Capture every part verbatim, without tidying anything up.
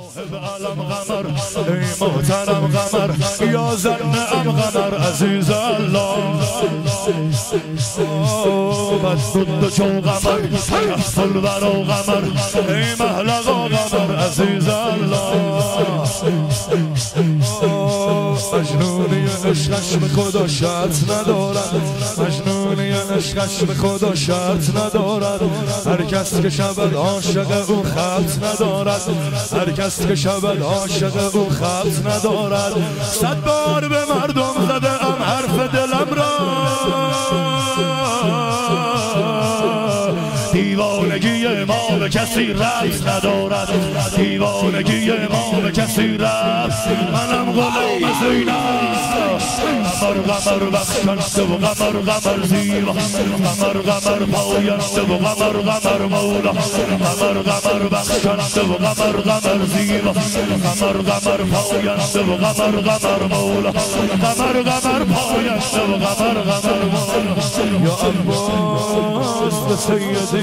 صاحب علم قمر ای محترم قمر یا زن ام قمر عزیز الله بدود چو قمر کفل برا قمر ای محلقا قمر عزیز الله مجنونی عشقش به خدا شرط ندارد مجنونی عشقش به خدا شرط ندارد هر کس که شود عاشق او خلط ندارد هر کس که شود عاشق او خلط ندارد صد بار به مردم زده ام حرف دلم را دیوانگی ما به کسی ربط ندارد دیوانگی ما به کسی ربط منم غلام زینب قمر قمر بخشنده و قمر قمر زیبا قمر قمر پاینده و قمر قمر مولا قمر قمر بخشنده و قمر قمر زیبا قمر قمر پاینده و قمر قمر مولا قمر قمر پاینده و قمر قمر مولا یا عباس سیدی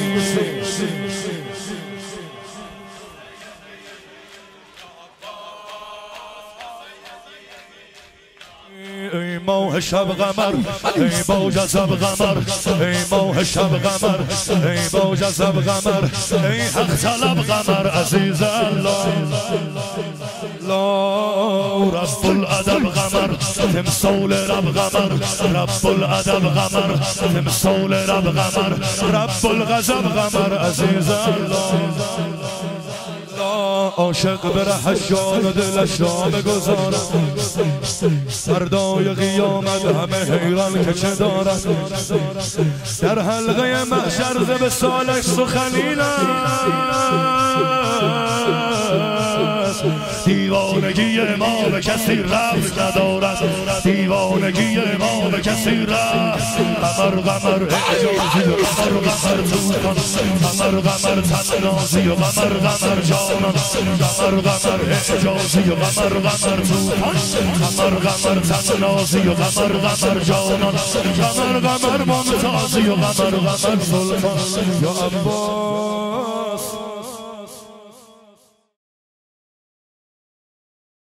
ای ماه شب قمر ای با جذب قمر ای ماه شب قمر ای با جذب قمر ای حق طلب قمر عزیز الله لا رب الادب قمر تمثال رب قمر رب الادب قمر تمثال رب قمر رب الغضب قمر عزیز الله عاشق به ره جان و دلش را بگذارد فردای قیامت همه حیران که چه دارد در حلقه محشر ز به سالش سخنین است دیوانگی ما به کسی ربط ندارد دیوانگی ما به کسی ربط قمر قمر اعجازی و قمر قمر توتان قمر قمر تنازی و قمر قمر جانان قمر قمر اعجازی و قمر قمر توتان قمر قمر تنازی و قمر قمر جانان قمر قمر ممتازی و قمر قمر سلطان یا عباس